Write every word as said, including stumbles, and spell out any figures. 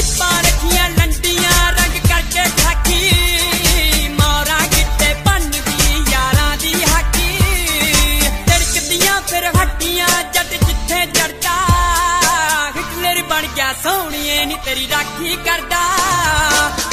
जीपां रखियां लंडियां रंग करके खाकी मोरा गिट्टे बनदी यारां दी हाकी तिड़कदियां फिर हट्टियां जद जिथे चढ़दा हिटलर बन गया सोहणिए नी तेरी राखी करदा।